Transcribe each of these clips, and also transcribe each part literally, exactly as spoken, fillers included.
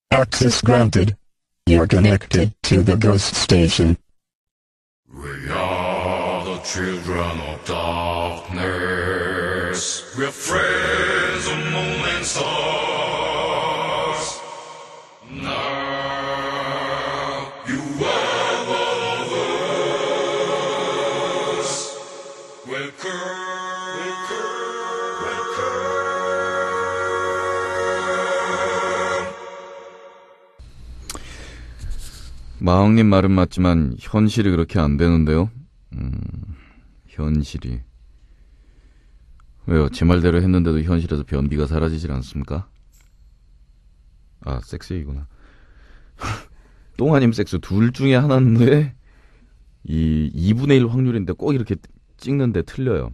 Access granted. You're connected to the ghost station. We are the children of darkness. We're friends of moon and stars. Now you are one of us. Welcome, welcome, welcome. 마왕님 말은 맞지만 현실이 그렇게 안 되는데요. 음, 현실이 왜요? 제 말대로 했는데도 현실에서 변비가 사라지질 않습니까? 아, 섹스 얘기구나. 똥 아님 섹스 둘 중에 하나인데 이 이분의 일 확률인데 꼭 이렇게 찍는데 틀려요.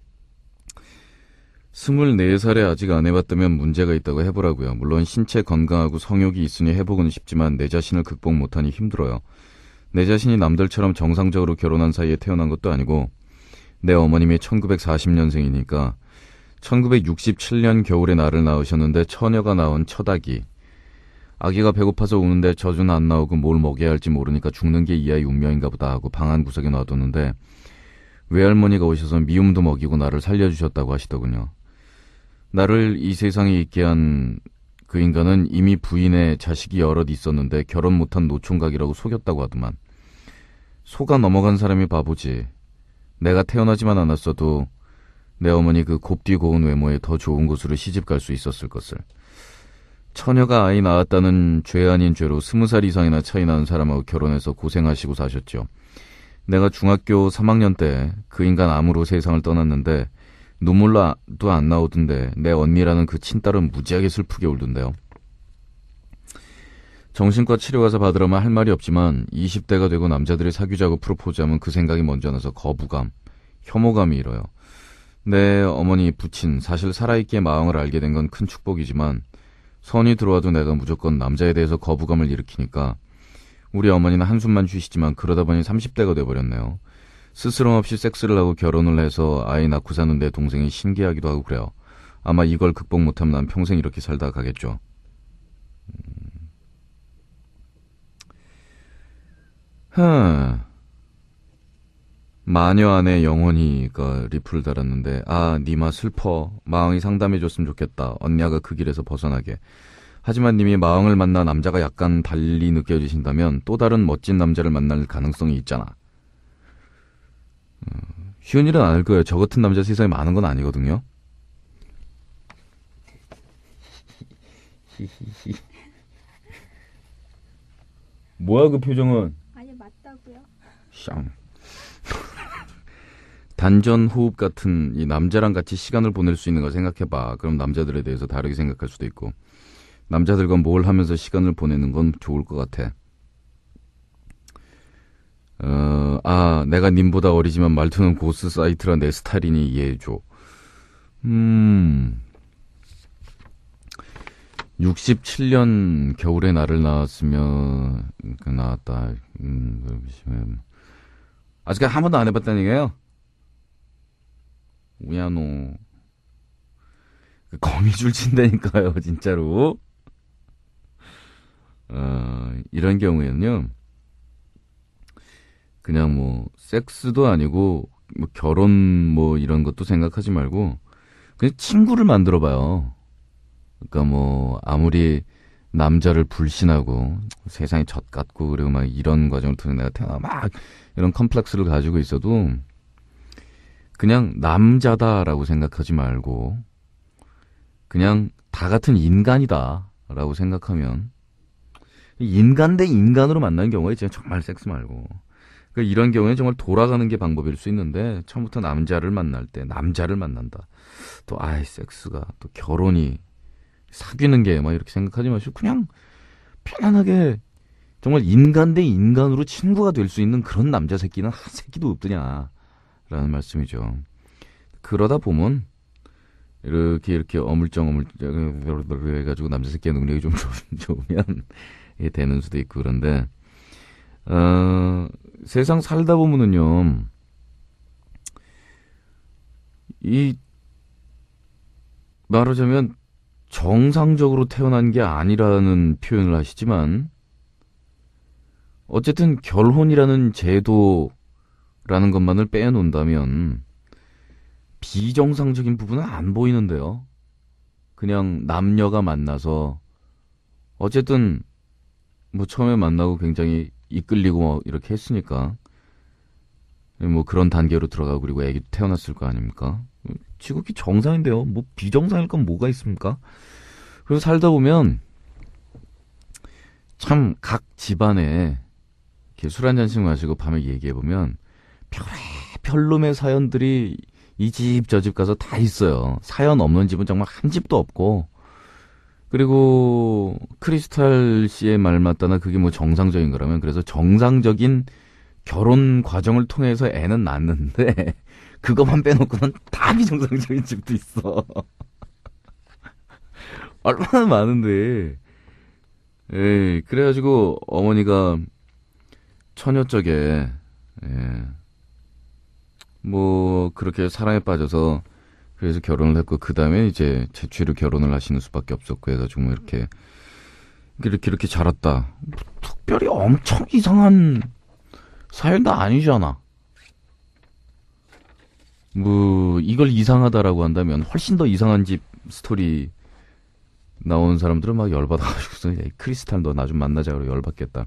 스물네 살에 아직 안 해봤다면 문제가 있다고 해보라고요. 물론 신체 건강하고 성욕이 있으니 해보고는 싶지만 내 자신을 극복 못하니 힘들어요. 내 자신이 남들처럼 정상적으로 결혼한 사이에 태어난 것도 아니고 내 어머님이 천구백사십 년생이니까 천구백육십칠 년 겨울에 나를 낳으셨는데 처녀가 낳은 첫 아기. 아기가 배고파서 우는데 젖은 안 나오고 뭘 먹여야 할지 모르니까 죽는 게 이 아이 운명인가 보다 하고 방 한 구석에 놔뒀는데 외할머니가 오셔서 미움도 먹이고 나를 살려주셨다고 하시더군요. 나를 이 세상에 있게 한 그 인간은 이미 부인의 자식이 여럿 있었는데 결혼 못한 노총각이라고 속였다고 하더만. 속아 넘어간 사람이 바보지. 내가 태어나지만 않았어도 내 어머니 그 곱디 고운 외모에 더 좋은 곳으로 시집 갈 수 있었을 것을. 처녀가 아이 낳았다는 죄 아닌 죄로 스무 살 이상이나 차이 나는 사람하고 결혼해서 고생하시고 사셨죠. 내가 중학교 삼 학년 때 그 인간 암으로 세상을 떠났는데 눈물도 안 나오던데 내 언니라는 그 친딸은 무지하게 슬프게 울던데요. 정신과 치료 가서 받으라면 할 말이 없지만 이십 대가 되고 남자들이 사귀자고 프로포즈하면 그 생각이 먼저 나서 거부감, 혐오감이 일어요. 내 어머니 부친, 사실 살아있기에 마왕을 알게 된 건 큰 축복이지만 선이 들어와도 내가 무조건 남자에 대해서 거부감을 일으키니까 우리 어머니는 한숨만 쉬시지만 그러다 보니 삼십 대가 돼버렸네요. 스스럼 없이 섹스를 하고 결혼을 해서 아이 낳고 사는 내 동생이 신기하기도 하고 그래요. 아마 이걸 극복 못하면 난 평생 이렇게 살다 가겠죠. 흠. 마녀 안에 영원히가 리플을 달았는데 아 니마 슬퍼. 마왕이 상담해줬으면 좋겠다. 언니가 그 길에서 벗어나게. 하지만 님이 마왕을 만나 남자가 약간 달리 느껴지신다면 또 다른 멋진 남자를 만날 가능성이 있잖아. 어, 쉬운 일은 아닐 거예요. 저 같은 남자 세상에 많은 건 아니거든요. 뭐야 그 표정은. 아니 맞다고요. 샹. 단전 호흡 같은 이 남자랑 같이 시간을 보낼 수 있는 걸 생각해봐. 그럼 남자들에 대해서 다르게 생각할 수도 있고 남자들과 뭘 하면서 시간을 보내는 건 좋을 것 같아. 어, 아, 내가 님보다 어리지만 말투는 고스 사이트라 내 스타일이니 이해해줘. 음, 육십칠 년 겨울에 나를 낳았으면, 그, 낳았다. 음, 아직 한 번도 안 해봤다는 얘기예요? 우야노. 거미줄 친다니까요, 진짜로. 어, 이런 경우에는요, 그냥 뭐 섹스도 아니고 뭐 결혼 뭐 이런 것도 생각하지 말고 그냥 친구를 만들어 봐요. 그러니까 뭐 아무리 남자를 불신하고 세상이 젖 같고 그리고 막 이런 과정을 통해 내가 태어나 막 이런 컴플렉스를 가지고 있어도 그냥 남자다라고 생각하지 말고 그냥 다 같은 인간이다라고 생각하면 인간 대 인간으로 만나는 경우가 있잖아요. 정말 섹스 말고. 그러니까 이런 경우에 정말 돌아가는 게 방법일 수 있는데 처음부터 남자를 만날 때 남자를 만난다. 또 아이 섹스가 또 결혼이 사귀는 게 막 이렇게 생각하지 마시고 그냥 편안하게 정말 인간 대 인간으로 친구가 될 수 있는 그런 남자 새끼는 한 새끼도 없더냐라는 말씀이죠. 그러다 보면 이렇게 이렇게 어물쩡 어물쩡 해가지고 남자 새끼의 능력이 좀 좋으면 되는 수도 있고 그런데 어, 세상 살다 보면은요, 이, 말하자면, 정상적으로 태어난 게 아니라는 표현을 하시지만 어쨌든 결혼이라는 제도라는 것만을 빼놓는다면 비정상적인 부분은 안 보이는데요. 그냥 남녀가 만나서 어쨌든 뭐 처음에 만나고 굉장히 이끌리고 뭐 이렇게 했으니까 뭐 그런 단계로 들어가고 그리고 애기 태어났을 거 아닙니까? 지극히 정상인데요. 뭐 비정상일 건 뭐가 있습니까? 그래서 살다 보면 참 각 집안에 이렇게 술 한 잔씩 마시고 밤에 얘기해 보면 별의별놈의 사연들이 이 집 저 집 가서 다 있어요. 사연 없는 집은 정말 한 집도 없고. 그리고 크리스탈 씨의 말 맞다나 그게 뭐 정상적인 거라면 그래서 정상적인 결혼 과정을 통해서 애는 낳는데 그것만 빼놓고는 다 비정상적인 집도 있어. 얼마나 많은데. 에이, 그래가지고 어머니가 처녀적에 예, 뭐 그렇게 사랑에 빠져서 그래서 결혼을 했고 그 다음에 이제 재취로 결혼을 하시는 수밖에 없었고 해가지고 뭐 이렇게 이렇게 이렇게 자랐다. 특별히 엄청 이상한 사연도 아니잖아. 뭐 이걸 이상하다라고 한다면 훨씬 더 이상한 집 스토리 나오는 사람들은 막 열받아가지고서 크리스탈 너 나 좀 만나자 그러고 열받겠다.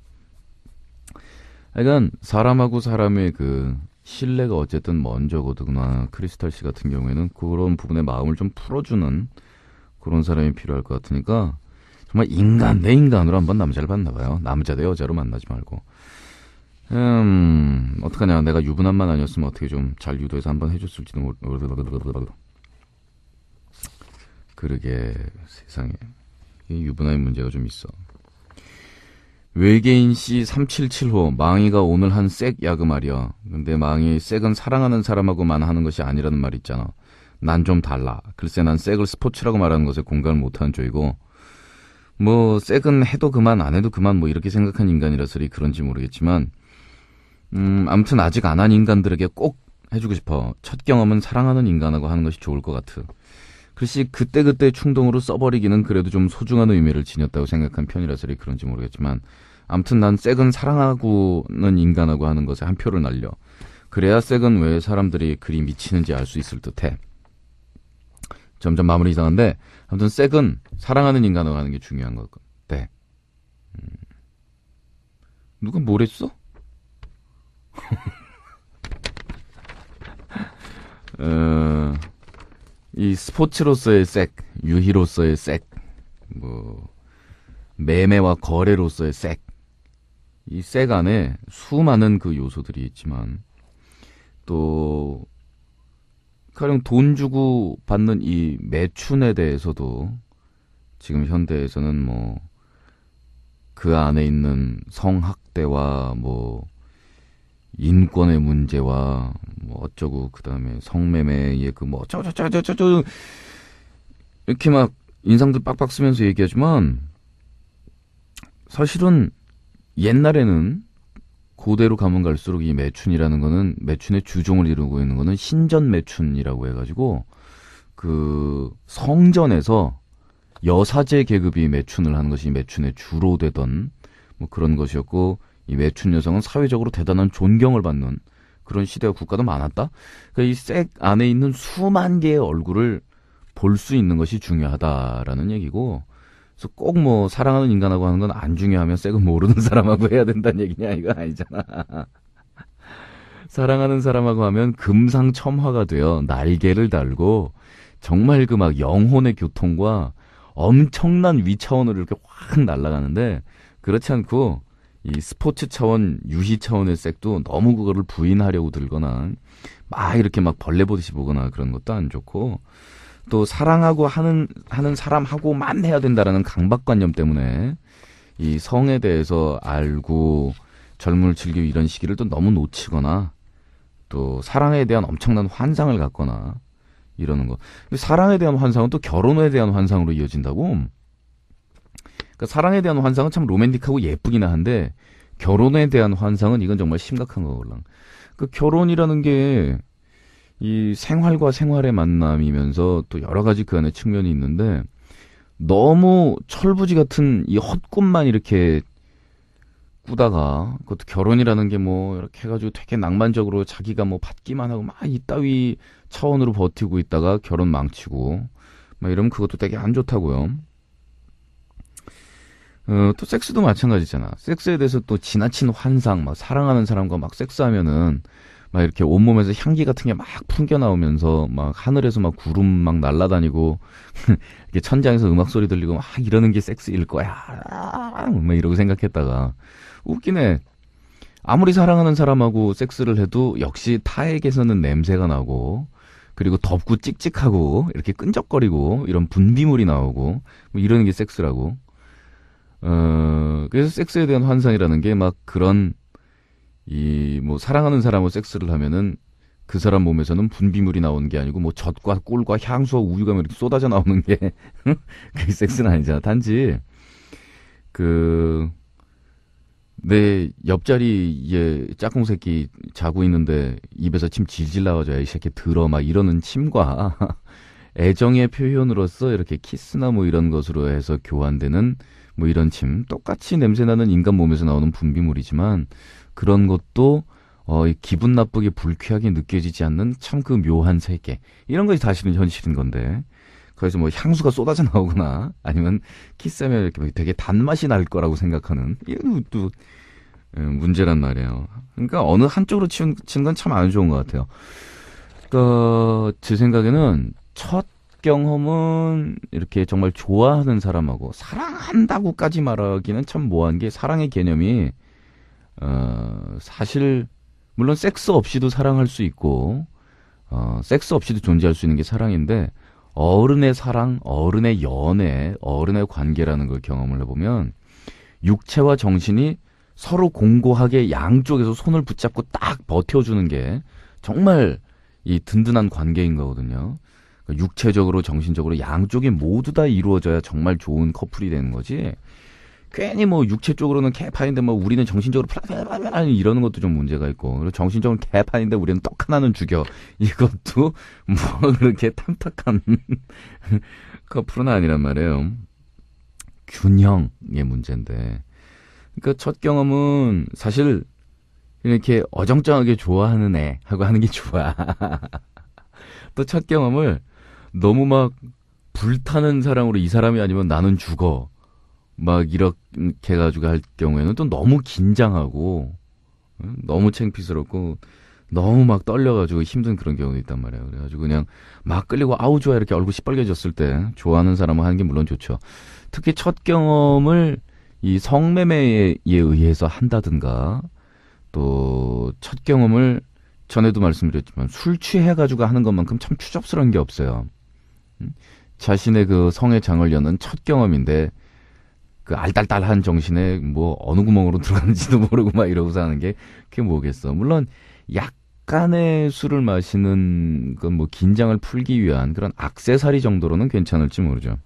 그러니까 사람하고 사람의 그 신뢰가 어쨌든 먼저거든요. 크리스탈 씨 같은 경우에는 그런 부분에 마음을 좀 풀어주는 그런 사람이 필요할 것 같으니까 정말 인간 내 인간으로 한번 남자를 만나봐요. 남자 대 여자로 만나지 말고. 음 어떡하냐. 내가 유부남만 아니었으면 어떻게 좀 잘 유도해서 한번 해줬을지도 모르... 그러게 세상에 이 유부남의 문제가 좀 있어. 외계인 씨 삼칠칠 호 망이가 오늘 한 색 야그 말이야. 근데 망이 색은 사랑하는 사람하고만 하는 것이 아니라는 말 있잖아. 난 좀 달라. 글쎄 난 색을 스포츠라고 말하는 것에 공감을 못하는 쪽이고 뭐 색은 해도 그만 안 해도 그만 뭐 이렇게 생각한 인간이라서 그런지 모르겠지만 음 아무튼 아직 안 한 인간들에게 꼭 해주고 싶어. 첫 경험은 사랑하는 인간하고 하는 것이 좋을 것 같아. 글쎄 그때그때 충동으로 써버리기는 그래도 좀 소중한 의미를 지녔다고 생각한 편이라서 그런지 모르겠지만 아무튼 난 색은 사랑하고는 인간하고 하는 것에 한 표를 날려. 그래야 색은 왜 사람들이 그리 미치는지 알 수 있을 듯해. 점점 마무리 이상한데 아무튼 색은 사랑하는 인간하고 하는 게 중요한 것 같아. 음. 누가 뭘 했어? 어... 이 스포츠로서의 색, 유희로서의 색, 뭐 매매와 거래로서의 색, 이 색 안에 수많은 그 요소들이 있지만 또 가령 돈 주고 받는 이 매춘에 대해서도 지금 현대에서는 뭐 그 안에 있는 성학대와 뭐 인권의 문제와 뭐 어쩌고 그다음에 성매매의 그 뭐 어쩌고 저쩌고 저쩌고 이렇게 막 인상들 빡빡 쓰면서 얘기하지만 사실은 옛날에는 고대로 가면 갈수록 이 매춘이라는 거는 매춘의 주종을 이루고 있는 거는 신전 매춘이라고 해가지고 그 성전에서 여사제 계급이 매춘을 하는 것이 매춘의 주로 되던 뭐 그런 것이었고 이 매춘 여성은 사회적으로 대단한 존경을 받는 그런 시대와 국가도 많았다. 그러니까 이 색 안에 있는 수만 개의 얼굴을 볼 수 있는 것이 중요하다라는 얘기고, 그래서 꼭 뭐 사랑하는 인간하고 하는 건 안 중요하면 색은 모르는 사람하고 해야 된다는 얘기냐 이건 아니잖아. 사랑하는 사람하고 하면 금상첨화가 되어 날개를 달고 정말 그 막 영혼의 교통과 엄청난 위차원으로 이렇게 확 날아가는데 그렇지 않고 이 스포츠 차원, 유희 차원의 색도 너무 그거를 부인하려고 들거나 막 이렇게 막 벌레 보듯이 보거나 그런 것도 안 좋고 또 사랑하고 하는 하는 사람하고만 해야 된다라는 강박관념 때문에 이 성에 대해서 알고 젊음을 즐기고 이런 시기를 또 너무 놓치거나 또 사랑에 대한 엄청난 환상을 갖거나 이러는 거. 사랑에 대한 환상은 또 결혼에 대한 환상으로 이어진다고. 그러니까 사랑에 대한 환상은 참 로맨틱하고 예쁘긴 한데 결혼에 대한 환상은 이건 정말 심각한 거걸랑. 그 결혼이라는 게 이 생활과 생활의 만남이면서 또 여러 가지 그 안에 측면이 있는데 너무 철부지 같은 이 헛꿈만 이렇게 꾸다가, 그것도 결혼이라는 게 뭐 이렇게 해가지고 되게 낭만적으로 자기가 뭐 받기만 하고 막 이따위 차원으로 버티고 있다가 결혼 망치고 막 이러면 그것도 되게 안 좋다고요. 어, 또 섹스도 마찬가지잖아. 섹스에 대해서 또 지나친 환상, 막 사랑하는 사람과 막 섹스하면은 막 이렇게 온몸에서 향기 같은 게 막 풍겨 나오면서 막 하늘에서 막 구름 막 날아다니고 이렇게 천장에서 음악 소리 들리고 막 이러는 게 섹스일 거야. 막 이러고 생각했다가 웃기네. 아무리 사랑하는 사람하고 섹스를 해도 역시 타액에서는 냄새가 나고, 그리고 덥고 찍찍하고 이렇게 끈적거리고 이런 분비물이 나오고 뭐 이러는 게 섹스라고. 어, 그래서 섹스에 대한 환상이라는 게 막 그런, 이, 뭐, 사랑하는 사람하고 섹스를 하면은 그 사람 몸에서는 분비물이 나오는 게 아니고 뭐 젖과 꿀과 향수와 우유가 이렇게 쏟아져 나오는 게 그게 섹스는 아니잖아. 단지, 그, 내 옆자리에 짝꿍 새끼 자고 있는데 입에서 침 질질 나와줘야 이 새끼 들어 막 이러는 침과 애정의 표현으로서 이렇게 키스나 뭐 이런 것으로 해서 교환되는 뭐 이런 침, 똑같이 냄새나는 인간 몸에서 나오는 분비물이지만 그런 것도 어, 기분 나쁘게 불쾌하게 느껴지지 않는 참 그 묘한 세계, 이런 것이 사실은 현실인 건데, 거기서 뭐 향수가 쏟아져 나오거나 아니면 키스하면 이렇게 되게 단맛이 날 거라고 생각하는 이건 또 문제란 말이에요. 그러니까 어느 한쪽으로 치는, 치는 건 참 안 좋은 것 같아요. 그러니까 제 생각에는 첫 경험은 이렇게 정말 좋아하는 사람하고 사랑한다고까지 말하기는 참 모호한 게, 사랑의 개념이 어, 사실 물론 섹스 없이도 사랑할 수 있고 어, 섹스 없이도 존재할 수 있는 게 사랑인데, 어른의 사랑, 어른의 연애, 어른의 관계라는 걸 경험을 해보면 육체와 정신이 서로 공고하게 양쪽에서 손을 붙잡고 딱 버텨주는 게 정말 이 든든한 관계인 거거든요. 육체적으로 정신적으로 양쪽이 모두 다 이루어져야 정말 좋은 커플이 되는 거지. 괜히 뭐 육체 쪽으로는 개판인데 뭐 우리는 정신적으로 플라플라플라 이러는 것도 좀 문제가 있고, 그리고 정신적으로 개판인데 우리는 떡 하나는 죽여, 이것도 뭐 그렇게 탐탁한 커플은 아니란 말이에요. 균형의 문제인데, 그러니까 첫 경험은 사실 이렇게 어정쩡하게 좋아하는 애 하고 하는 게 좋아. 또 첫 경험을 너무 막 불타는 사랑으로 이 사람이 아니면 나는 죽어 막 이렇게 해가지고 할 경우에는 또 너무 긴장하고 너무 창피스럽고 너무 막 떨려가지고 힘든 그런 경우도 있단 말이에요. 그래가지고 그냥 막 끌리고 아우 좋아 이렇게 얼굴 시뻘개졌을 때 좋아하는 사람은 하는 게 물론 좋죠. 특히 첫 경험을 이 성매매에 의해서 한다든가, 또 첫 경험을 전에도 말씀드렸지만 술 취해가지고 하는 것만큼 참 추접스러운 게 없어요. 자신의 그 성의 장을 여는 첫 경험인데 그 알딸딸한 정신에 뭐 어느 구멍으로 들어가는지도 모르고 막 이러고서 하는 게 그게 뭐겠어. 물론 약간의 술을 마시는 건 뭐 긴장을 풀기 위한 그런 액세서리 정도로는 괜찮을지 모르죠.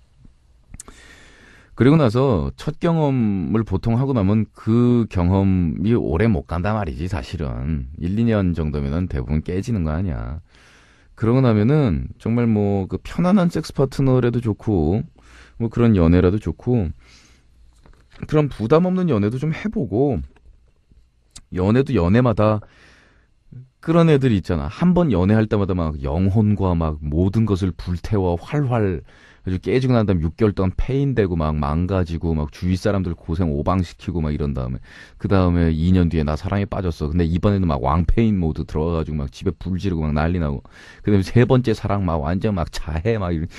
그리고 나서 첫 경험을 보통 하고 나면 그 경험이 오래 못 간단 말이지, 사실은. 일, 이 년 정도면은 대부분 깨지는 거 아니야. 그러고 나면은 정말 뭐 그 편안한 섹스 파트너라도 좋고 뭐 그런 연애라도 좋고, 그런 부담 없는 연애도 좀 해보고, 연애도 연애마다 그런 애들이 있잖아. 한 번 연애할 때마다 막 영혼과 막 모든 것을 불태워 활활 아주 깨지고 난 다음에 육 개월 동안 페인되고 막 망가지고 막 주위 사람들 고생 오방시키고 막 이런 다음에 그 다음에 이 년 뒤에 나 사랑에 빠졌어. 근데 이번에는 막 왕페인 모드 들어가가지고 막 집에 불 지르고 막 난리 나고, 그 다음에 세 번째 사랑 막 완전 막 자해 막 이런.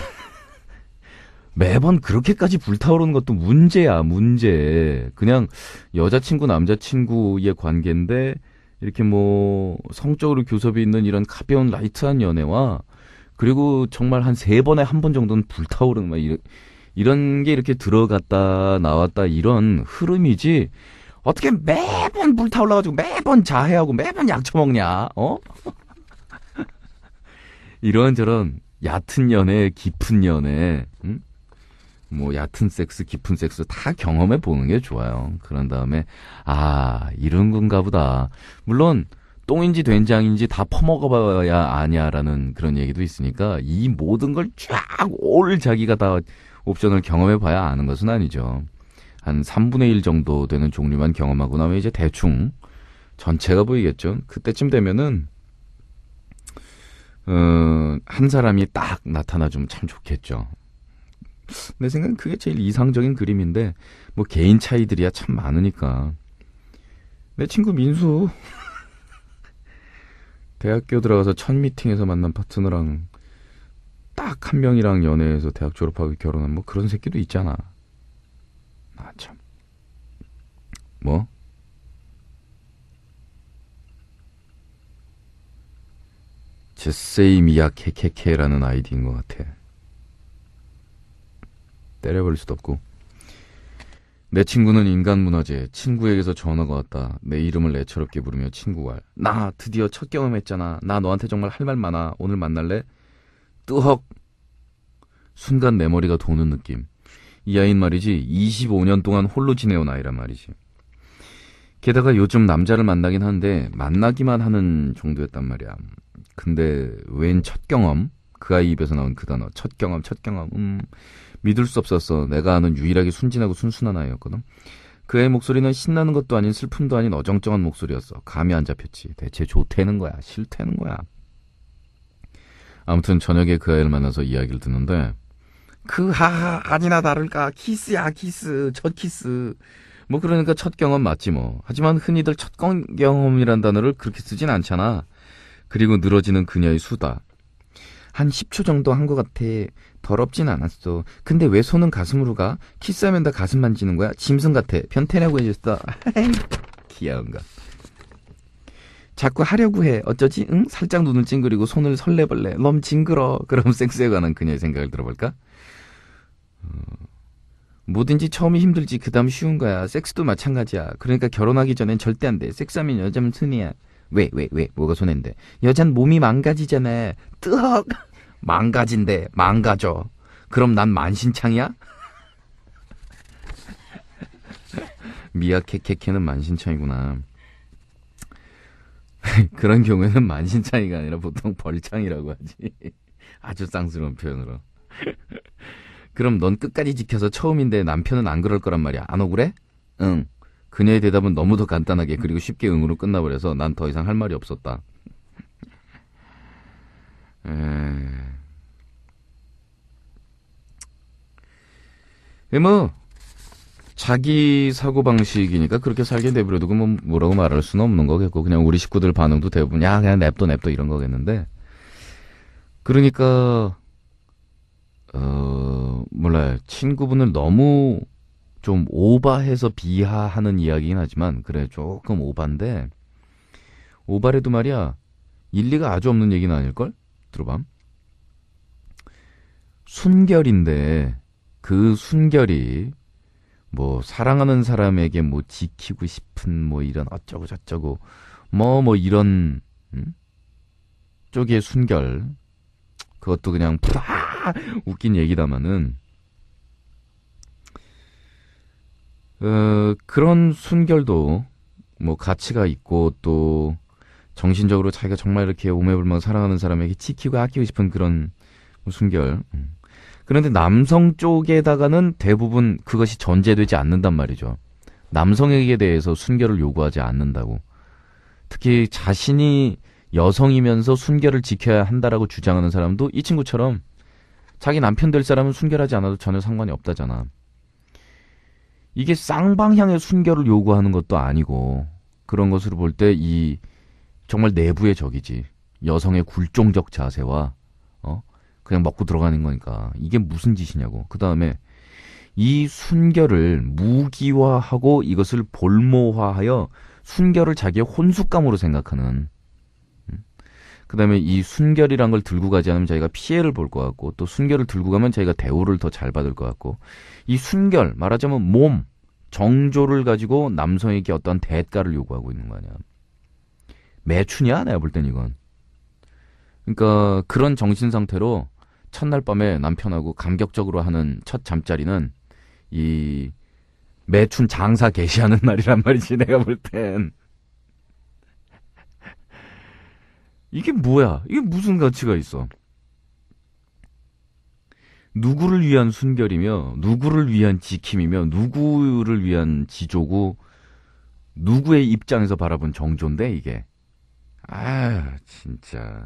매번 그렇게까지 불타오르는 것도 문제야, 문제. 그냥 여자친구 남자친구의 관계인데 이렇게 뭐 성적으로 교섭이 있는 이런 가벼운 라이트한 연애와, 그리고 정말 한 세 번에 한 번 정도는 불타오르는 막 이런, 이런 게 이렇게 들어갔다 나왔다 이런 흐름이지, 어떻게 매번 불타올라가지고 매번 자해하고 매번 약 처먹냐, 어? 이런저런 얕은 연애, 깊은 연애, 응? 뭐 얕은 섹스, 깊은 섹스 다 경험해 보는 게 좋아요. 그런 다음에 아, 이런 건가 보다. 물론 똥인지 된장인지 다 퍼먹어봐야 아냐라는 그런 얘기도 있으니까 이 모든 걸 쫙 올 자기가 다 옵션을 경험해봐야 아는 것은 아니죠. 한 삼분의 일 정도 되는 종류만 경험하고 나면 이제 대충 전체가 보이겠죠. 그때쯤 되면은 어, 한 사람이 딱 나타나주면 참 좋겠죠. 내 생각엔 그게 제일 이상적인 그림인데 뭐 개인 차이들이야 참 많으니까. 내 친구 민수 대학교 들어가서 첫 미팅에서 만난 파트너랑 딱 한 명이랑 연애해서 대학 졸업하고 결혼한 뭐 그런 새끼도 있잖아. 아 참. 뭐? 제세이미야 케케케라는 아이디인 것 같아. 때려버릴 수도 없고. 내 친구는 인간문화재. 친구에게서 전화가 왔다. 내 이름을 애처롭게 부르며 친구가 나 드디어 첫 경험했잖아. 나 너한테 정말 할 말 많아. 오늘 만날래? 뜨헉. 순간 내 머리가 도는 느낌. 이 아이는 말이지 이십오 년 동안 홀로 지내온 아이란 말이지. 게다가 요즘 남자를 만나긴 하는데 만나기만 하는 정도였단 말이야. 근데 웬 첫 경험? 그 아이 입에서 나온 그 단어. 첫 경험, 첫 경험. 음, 믿을 수 없었어. 내가 아는 유일하게 순진하고 순순한 아이였거든. 그 애의 목소리는 신나는 것도 아닌 슬픔도 아닌 어정쩡한 목소리였어. 감이 안 잡혔지. 대체 좋다는 거야? 싫다는 거야? 아무튼 저녁에 그 아이를 만나서 이야기를 듣는데 그 하하 아니나 다를까 키스야 키스 첫 키스 뭐 그러니까 첫 경험 맞지 뭐. 하지만 흔히들 첫 경험이란 단어를 그렇게 쓰진 않잖아. 그리고 늘어지는 그녀의 수다. 한 십 초 정도 한 것 같아. 더럽진 않았어. 근데 왜 손은 가슴으로 가? 키스하면 다 가슴 만지는 거야? 짐승 같아. 변태라고 해줬어. 귀여운가. 자꾸 하려고 해. 어쩌지? 응? 살짝 눈을 찡그리고 손을 설레벌레. 너무 징그러. 그럼 섹스에 관한 그녀의 생각을 들어볼까? 어... 뭐든지 처음이 힘들지 그 다음 쉬운 거야. 섹스도 마찬가지야. 그러니까 결혼하기 전엔 절대 안 돼. 섹스하면 여자면 순이야. 왜, 왜, 왜? 뭐가 손해인데? 여잔 몸이 망가지잖아. 뜨헉! 망가진대. 망가져. 그럼 난 만신창이야? 미야케케케는 만신창이구나. 그런 경우에는 만신창이가 아니라 보통 벌창이라고 하지. 아주 쌍스러운 표현으로. 그럼 넌 끝까지 지켜서 처음인데 남편은 안 그럴 거란 말이야. 안 억울해? 응. 그녀의 대답은 너무도 간단하게 그리고 쉽게 응으로 끝나버려서 난 더 이상 할 말이 없었다. 에... 뭐 자기 사고방식이니까 그렇게 살게 내버려도 뭐 뭐라고 말할 수는 없는 거겠고 그냥 우리 식구들 반응도 대부분 야 그냥 냅둬 냅둬 이런 거겠는데 그러니까 어 몰라요. 친구분을 너무 좀 오바해서 비하하는 이야기긴 하지만 그래 조금 오바인데 오바래도 말이야 일리가 아주 없는 얘기는 아닐걸? 들어봐. 순결인데 그 순결이 뭐 사랑하는 사람에게 뭐 지키고 싶은 뭐 이런 어쩌고 저쩌고 뭐 뭐 이런 음? 쪽의 순결 그것도 그냥 푸다 웃긴 얘기다마는 어, 그런 순결도 뭐 가치가 있고 또 정신적으로 자기가 정말 이렇게 오매불망 사랑하는 사람에게 지키고 아끼고 싶은 그런 순결. 그런데 남성 쪽에다가는 대부분 그것이 전제되지 않는단 말이죠. 남성에게 대해서 순결을 요구하지 않는다고. 특히 자신이 여성이면서 순결을 지켜야 한다라고 주장하는 사람도 이 친구처럼 자기 남편 될 사람은 순결하지 않아도 전혀 상관이 없다잖아. 이게 쌍방향의 순결을 요구하는 것도 아니고 그런 것으로 볼 때 이 정말 내부의 적이지. 여성의 굴종적 자세와 어 그냥 먹고 들어가는 거니까 이게 무슨 짓이냐고. 그 다음에 이 순결을 무기화하고 이것을 볼모화하여 순결을 자기의 혼숙감으로 생각하는 그 다음에 이 순결이란 걸 들고 가지 않으면 자기가 피해를 볼 것 같고 또 순결을 들고 가면 자기가 대우를 더 잘 받을 것 같고 이 순결 말하자면 몸 정조를 가지고 남성에게 어떤 대가를 요구하고 있는 거 아니야. 매춘이야 내가 볼 땐 이건. 그러니까 그런 정신 상태로 첫날 밤에 남편하고 감격적으로 하는 첫 잠자리는 이 매춘 장사 개시하는 날이란 말이지 내가 볼 땐. 이게 뭐야? 이게 무슨 가치가 있어? 누구를 위한 순결이며 누구를 위한 지킴이며 누구를 위한 지조고 누구의 입장에서 바라본 정조인데 이게. 아 진짜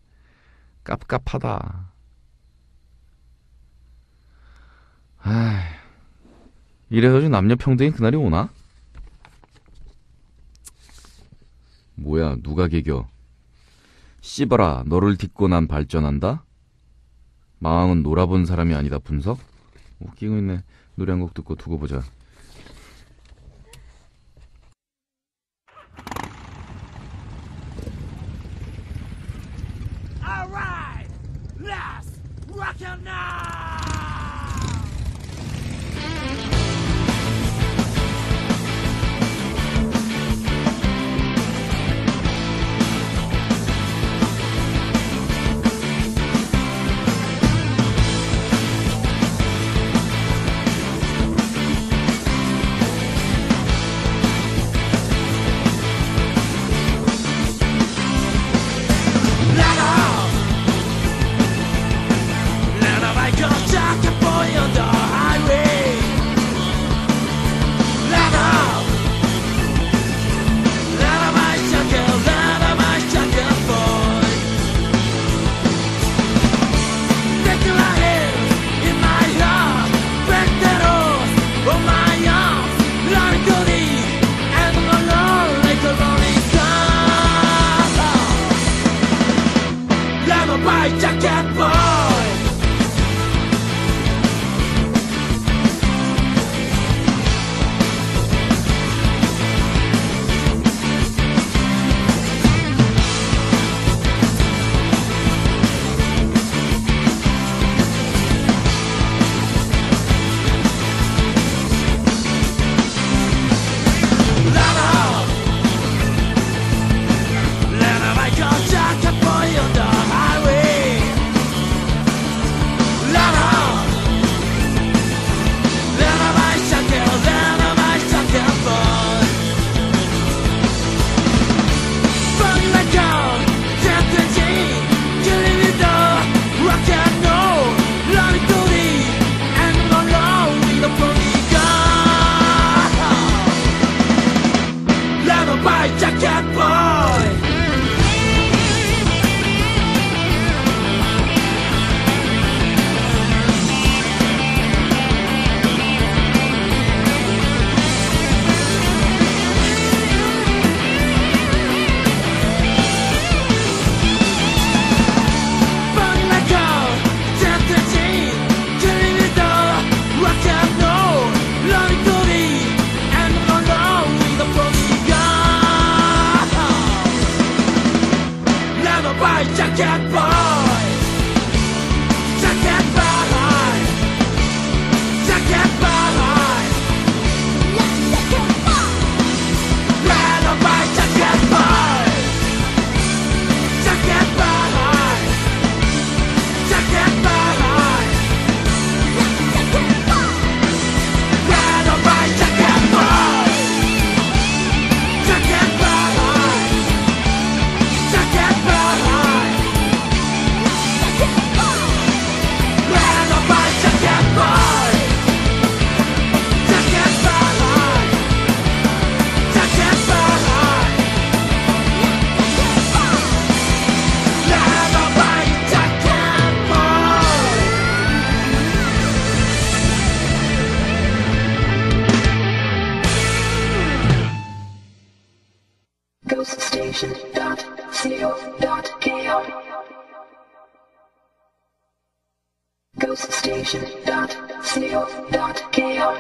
깝깝하다. 아 이래가지고 남녀평등이 그날이 오나? 뭐야 누가 개겨. 씨발아 너를 딛고 난 발전한다? 마음은 놀아본 사람이 아니다 분석? 웃기고 있네. 노래 한 곡 듣고 두고 보자. Alright, let's rock it now! Jacket boy. Jacket boy. Jacket boy, jacket boy, jacket boy, red or white jacket boy, jacket boy, jacket boy, red or white jacket boy, jacket boy, jacket boy. ghoststation dot co dot kr ghoststation dot co dot kr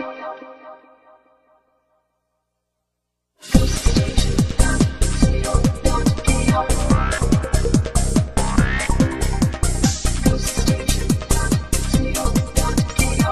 ghoststation dot co dot kr ghoststation dot co dot kr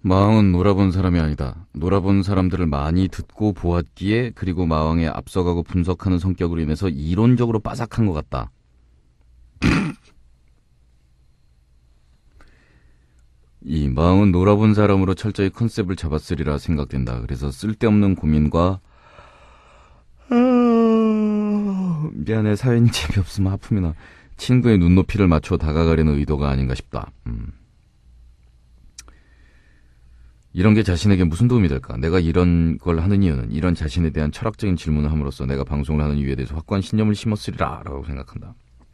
마왕은 놀아본 사람이 아니다. 놀아본 사람들을 많이 듣고 보았기에 그리고 마왕에 앞서가고 분석하는 성격으로 인해서 이론적으로 빠삭한 것 같다. 이 마왕은 놀아본 사람으로 철저히 컨셉을 잡았으리라 생각된다. 그래서 쓸데없는 고민과 아... 미안해 사연이 재미없으면 하품이나 친구의 눈높이를 맞춰 다가가려는 의도가 아닌가 싶다. 음. 이런 게 자신에게 무슨 도움이 될까? 내가 이런 걸 하는 이유는 이런 자신에 대한 철학적인 질문을 함으로써 내가 방송을 하는 이유에 대해서 확고한 신념을 심었으리라 라고 생각한다.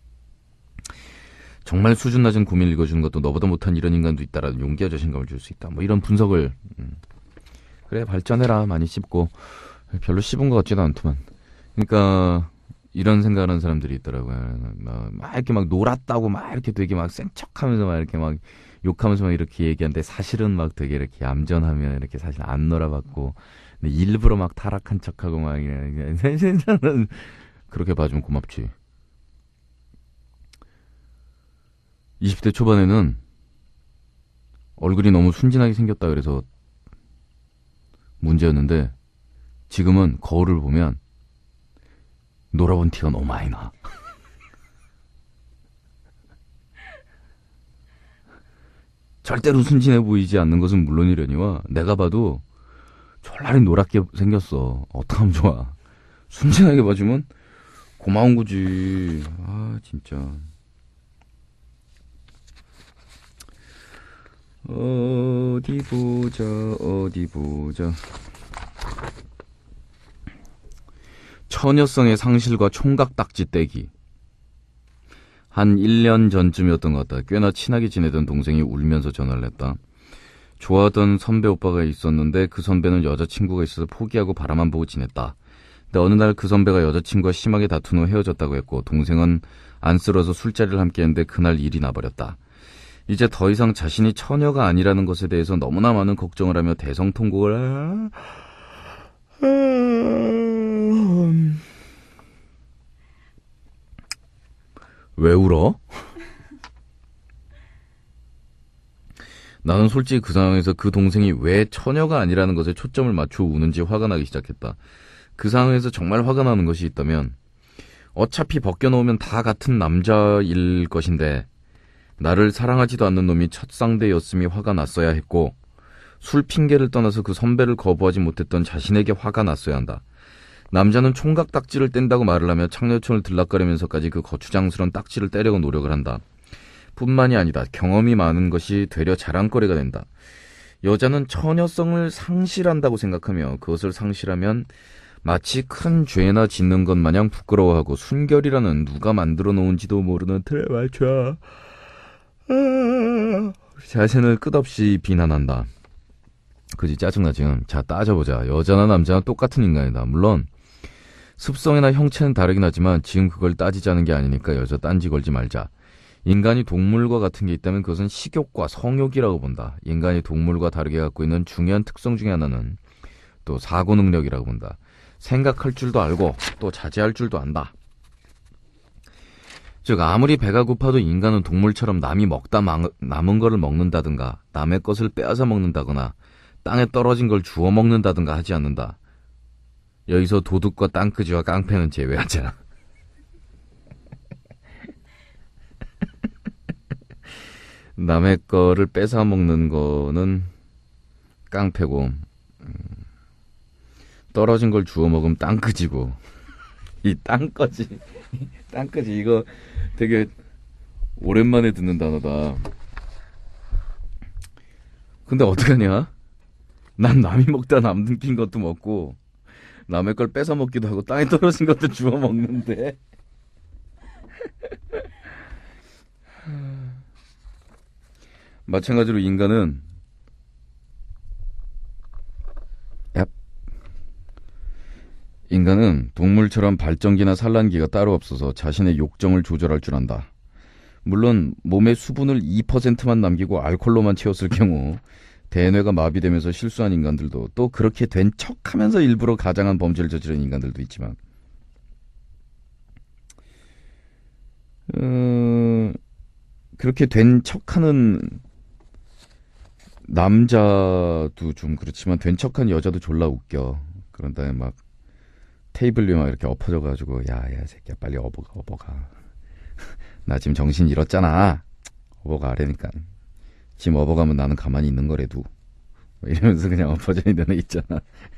정말 수준 낮은 고민을 읽어주는 것도 너보다 못한 이런 인간도 있다라는 용기와 자신감을 줄 수 있다. 뭐 이런 분석을 음. 그래 발전해라. 많이 씹고 별로 씹은 것 같지도 않더만. 그러니까 이런 생각하는 사람들이 있더라고요. 막, 막 이렇게 막 놀았다고 막 이렇게 되게 막 센 척하면서 막 이렇게 막 욕하면서 막 이렇게 얘기하는데 사실은 막 되게 이렇게 얌전하면 이렇게 사실 안 놀아봤고 근데 일부러 막 타락한 척하고 막 이래. 그렇게 봐주면 고맙지. 이십 대 초반에는 얼굴이 너무 순진하게 생겼다 그래서 문제였는데 지금은 거울을 보면 놀아본 티가 너무 많이 나. 절대로 순진해 보이지 않는 것은 물론이려니와 내가 봐도 졸라리 노랗게 생겼어. 어떡하면 좋아. 순진하게 봐주면 고마운 거지. 아 진짜. 어디 보자 어디 보자. 처녀성의 상실과 총각딱지 떼기. 한 일 년 전쯤이었던 것 같다. 꽤나 친하게 지내던 동생이 울면서 전화를 했다. 좋아하던 선배 오빠가 있었는데 그 선배는 여자친구가 있어서 포기하고 바라만 보고 지냈다. 근데 어느 날 그 선배가 여자친구와 심하게 다툰 후 헤어졌다고 했고 동생은 안쓰러워서 술자리를 함께 했는데 그날 일이 나버렸다. 이제 더 이상 자신이 처녀가 아니라는 것에 대해서 너무나 많은 걱정을 하며 대성통곡을 왜 울어? 나는 솔직히 그 상황에서 그 동생이 왜 처녀가 아니라는 것에 초점을 맞춰 우는지 화가 나기 시작했다. 그 상황에서 정말 화가 나는 것이 있다면 어차피 벗겨놓으면 다 같은 남자일 것인데 나를 사랑하지도 않는 놈이 첫 상대였음이 화가 났어야 했고 술 핑계를 떠나서 그 선배를 거부하지 못했던 자신에게 화가 났어야 한다. 남자는 총각 딱지를 뗀다고 말을 하며 창녀촌을 들락거리면서까지 그 거추장스러운 딱지를 떼려고 노력을 한다. 뿐만이 아니다. 경험이 많은 것이 되려 자랑거리가 된다. 여자는 처녀성을 상실한다고 생각하며 그것을 상실하면 마치 큰 죄나 짓는 것 마냥 부끄러워하고 순결이라는 누가 만들어 놓은지도 모르는 틀에 맞춰 자신을 끝없이 비난한다. 그지 짜증나지. 자 따져보자. 여자나 남자나 똑같은 인간이다. 물론 습성이나 형체는 다르긴 하지만 지금 그걸 따지자는 게 아니니까 여자 딴지 걸지 말자. 인간이 동물과 같은 게 있다면 그것은 식욕과 성욕이라고 본다. 인간이 동물과 다르게 갖고 있는 중요한 특성 중에 하나는 또 사고 능력이라고 본다. 생각할 줄도 알고 또 자제할 줄도 안다. 즉 아무리 배가 고파도 인간은 동물처럼 남이 먹다 마, 남은 거를 먹는다든가 남의 것을 빼앗아 먹는다거나 땅에 떨어진 걸 주워 먹는다든가 하지 않는다. 여기서 도둑과 땅끄지와 깡패는 제외하자. 남의 거를 뺏어 먹는 거는 깡패고 음, 떨어진 걸 주워 먹으면 땅끄지고. 이 땅꺼지 땅꺼지 이거 되게 오랜만에 듣는 단어다. 근데 어떡하냐? 난 남이 먹다 남긴 것도 먹고 남의 걸 뺏어 먹기도 하고 땅에 떨어진 것도 주워 먹는데 마찬가지로 인간은 얍. 인간은 동물처럼 발전기나 산란기가 따로 없어서 자신의 욕정을 조절할 줄 안다. 물론 몸의 수분을 이 퍼센트만 남기고 알코올로만 채웠을 경우 대뇌가 마비되면서 실수한 인간들도 또 그렇게 된 척하면서 일부러 가장한 범죄를 저지른 인간들도 있지만 어, 그렇게 된 척하는 남자도 좀 그렇지만 된 척한 여자도 졸라 웃겨. 그런 다음에 막 테이블 위에 막 이렇게 엎어져가지고 야야 새끼야 빨리 업어가 업어가. 나 지금 정신 잃었잖아. 업어가 아래니까. 지금 업어가면 나는 가만히 있는 거래도. 이러면서 그냥 엎어져 있는 애 있잖아.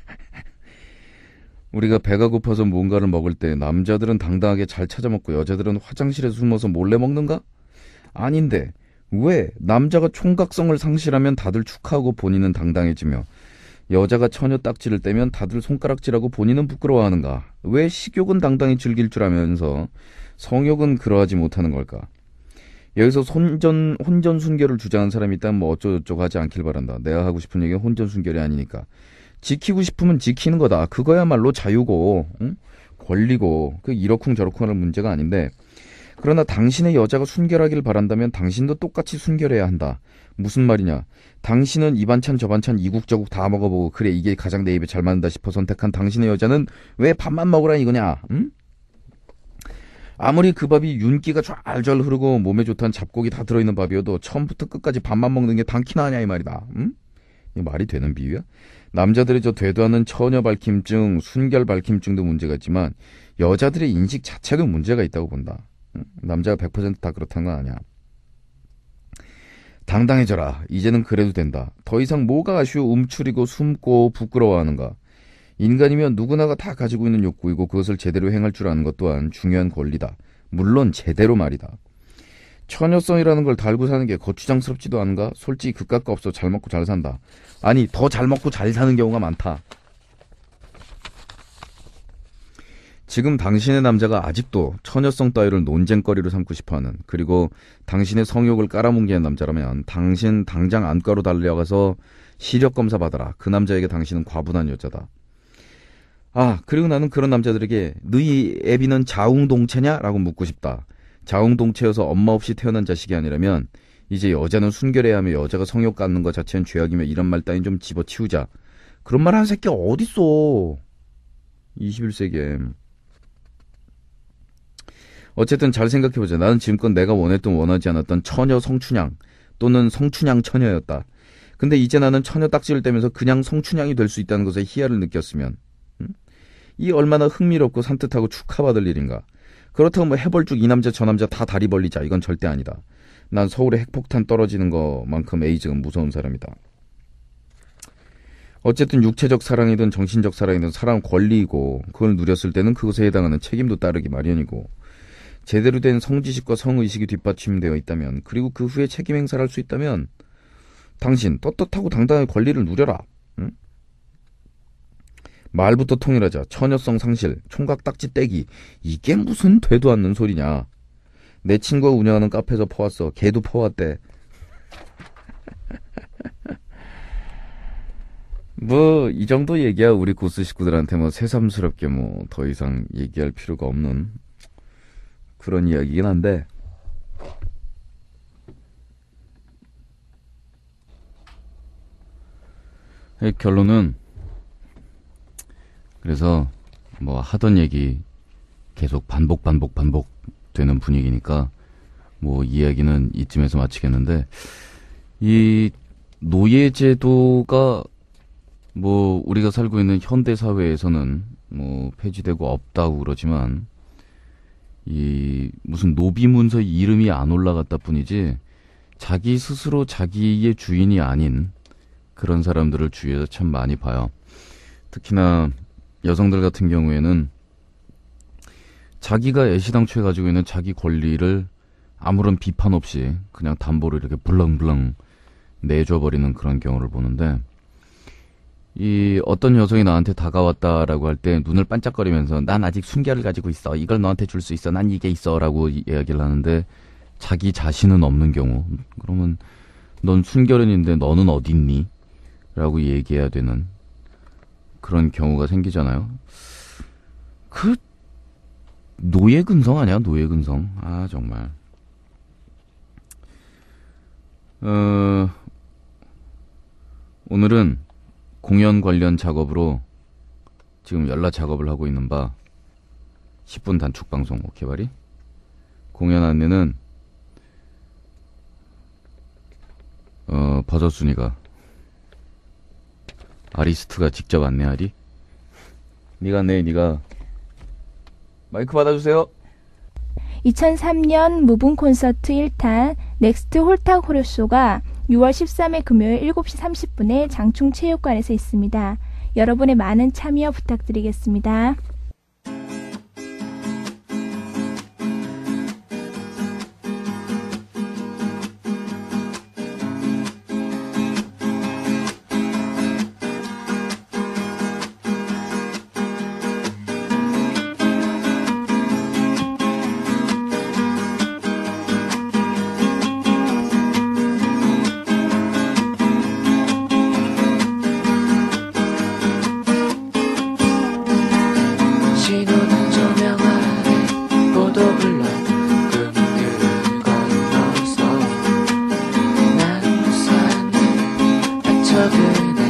우리가 배가 고파서 뭔가를 먹을 때 남자들은 당당하게 잘 찾아 먹고 여자들은 화장실에 숨어서 몰래 먹는가? 아닌데 왜 남자가 총각성을 상실하면 다들 축하하고 본인은 당당해지며 여자가 처녀 딱지를 떼면 다들 손가락질하고 본인은 부끄러워하는가? 왜 식욕은 당당히 즐길 줄 알면서 성욕은 그러하지 못하는 걸까? 여기서 혼전, 혼전 순결을 주장하는 사람이 있다면 뭐 어쩌고저쩌고 하지 않길 바란다. 내가 하고 싶은 얘기는 혼전 순결이 아니니까. 지키고 싶으면 지키는 거다. 그거야말로 자유고, 응? 권리고, 그 이러쿵 저러쿵 하는 문제가 아닌데, 그러나 당신의 여자가 순결하길 바란다면 당신도 똑같이 순결해야 한다. 무슨 말이냐? 당신은 이 반찬 저 반찬 이국저국 다 먹어보고 그래 이게 가장 내 입에 잘 맞는다 싶어 선택한 당신의 여자는 왜 밥만 먹으라 이거냐? 응? 아무리 그 밥이 윤기가 좔좔 흐르고 몸에 좋다는 잡곡이 다 들어있는 밥이어도 처음부터 끝까지 밥만 먹는 게 당키나 하냐 이 말이다. 응? 이 말이 되는 비유야? 남자들의 저 되도 않는 처녀 밝힘증, 순결 밝힘증도 문제가 있지만 여자들의 인식 자체도 문제가 있다고 본다. 응? 남자가 백 퍼센트 다 그렇다는 건 아니야. 당당해져라. 이제는 그래도 된다. 더 이상 뭐가 아쉬워 움츠리고 숨고 부끄러워하는가. 인간이면 누구나가 다 가지고 있는 욕구이고 그것을 제대로 행할 줄 아는 것 또한 중요한 권리다. 물론 제대로 말이다. 처녀성이라는 걸 달고 사는 게 거추장스럽지도 않은가? 솔직히 그깟 거 없어 잘 먹고 잘 산다. 아니 더 잘 먹고 잘 사는 경우가 많다. 지금 당신의 남자가 아직도 처녀성 따위를 논쟁거리로 삼고 싶어하는 그리고 당신의 성욕을 깔아뭉개는 남자라면 당신 당장 안과로 달려가서 시력검사 받아라. 그 남자에게 당신은 과분한 여자다. 아 그리고 나는 그런 남자들에게 너희 애비는 자웅동체냐? 라고 묻고 싶다. 자웅동체여서 엄마 없이 태어난 자식이 아니라면 이제 여자는 순결해야 하며 여자가 성욕 갖는 것 자체는 죄악이며 이런 말 따윈 좀 집어치우자. 그런 말 하는 새끼 어딨어. 이십일 세기에. 어쨌든 잘 생각해보자. 나는 지금껏 내가 원했던 원하지 않았던 처녀 성춘향 또는 성춘향 처녀였다. 근데 이제 나는 처녀 딱지를 떼면서 그냥 성춘향이 될 수 있다는 것에 희열을 느꼈으면 음? 이 얼마나 흥미롭고 산뜻하고 축하받을 일인가. 그렇다고 뭐 해벌쭉 이 남자 저 남자 다 다리 벌리자 이건 절대 아니다. 난 서울에 핵폭탄 떨어지는 것만큼 에이즈가 무서운 사람이다. 어쨌든 육체적 사랑이든 정신적 사랑이든 사랑 권리이고 그걸 누렸을 때는 그것에 해당하는 책임도 따르기 마련이고 제대로 된 성지식과 성의식이 뒷받침되어 있다면 그리고 그 후에 책임 행사를 할 수 있다면 당신 떳떳하고 당당하게 권리를 누려라. 응? 말부터 통일하자. 처녀성 상실, 총각 딱지 떼기 이게 무슨 되도 않는 소리냐. 내 친구가 운영하는 카페에서 퍼왔어. 걔도 퍼왔대. 뭐 이 정도 얘기야 우리 고스 식구들한테 뭐 새삼스럽게 뭐 더 이상 얘기할 필요가 없는 그런 이야기긴 한데 결론은 그래서 뭐 하던 얘기 계속 반복 반복 반복 되는 분위기니까 뭐 이야기는 이쯤에서 마치겠는데 이 노예제도가 뭐 우리가 살고 있는 현대 사회에서는 뭐 폐지되고 없다고 그러지만 이 무슨 노비문서 이름이 안 올라갔다 뿐이지 자기 스스로 자기의 주인이 아닌 그런 사람들을 주위에서 참 많이 봐요. 특히나 여성들 같은 경우에는 자기가 애시당초에 가지고 있는 자기 권리를 아무런 비판 없이 그냥 담보로 이렇게 불렁불렁 내줘버리는 그런 경우를 보는데 이 어떤 여성이 나한테 다가왔다라고 할 때 눈을 반짝거리면서 난 아직 순결을 가지고 있어. 이걸 너한테 줄 수 있어. 난 이게 있어. 라고 이야기를 하는데 자기 자신은 없는 경우 그러면 넌 순결은 있는데 너는 어디 있니? 라고 얘기해야 되는 그런 경우가 생기잖아요. 그 노예 근성 아니야? 노예 근성. 아 정말. 어, 오늘은 공연 관련 작업으로 지금 연락 작업을 하고 있는 바 십 분 단축 방송 오케이 바리? 공연 안내는 어, 버섯순이가 아리스트가 직접 안내하리? 니가 안내해, 니가. 마이크 받아주세요. 이천삼 년 무분 콘서트 일 탄 넥스트 홀탁 호러쇼가 유월 십삼 일 금요일 일곱 시 삼십 분에 장충체육관에서 있습니다. 여러분의 많은 참여 부탁드리겠습니다. 신호는 조명 아래 고도 흘러 금길을 건너서 나는 우산을 받쳐드네.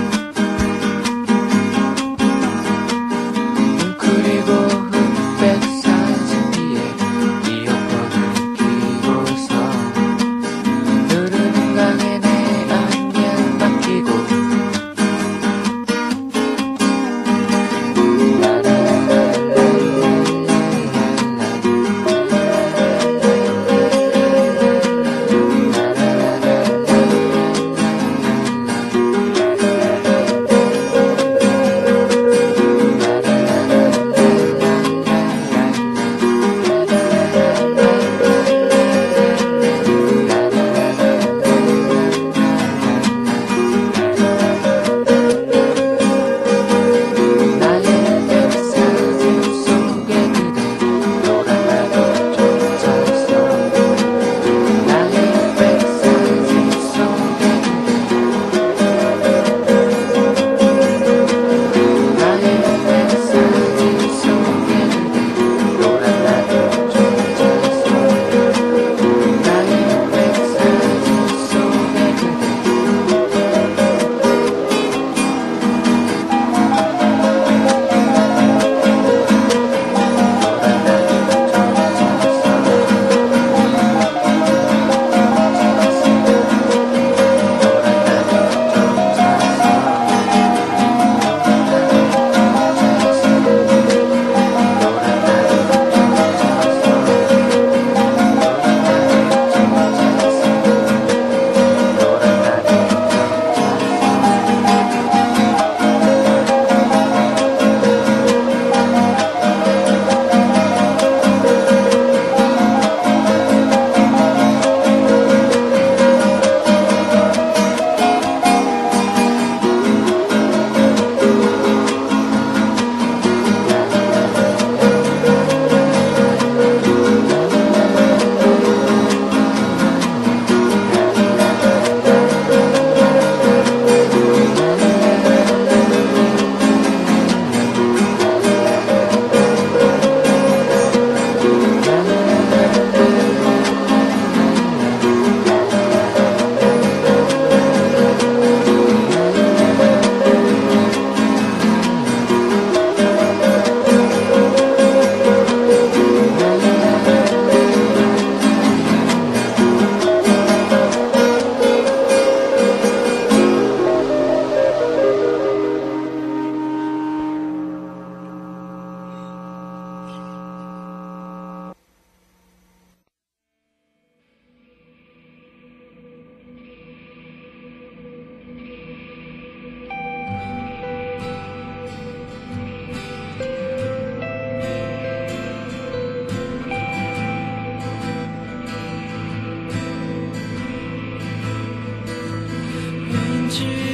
웅크리고 흑백 사진기에 이어폰을 끼고서 흐르는 강에 내 안경 맡기고 왠지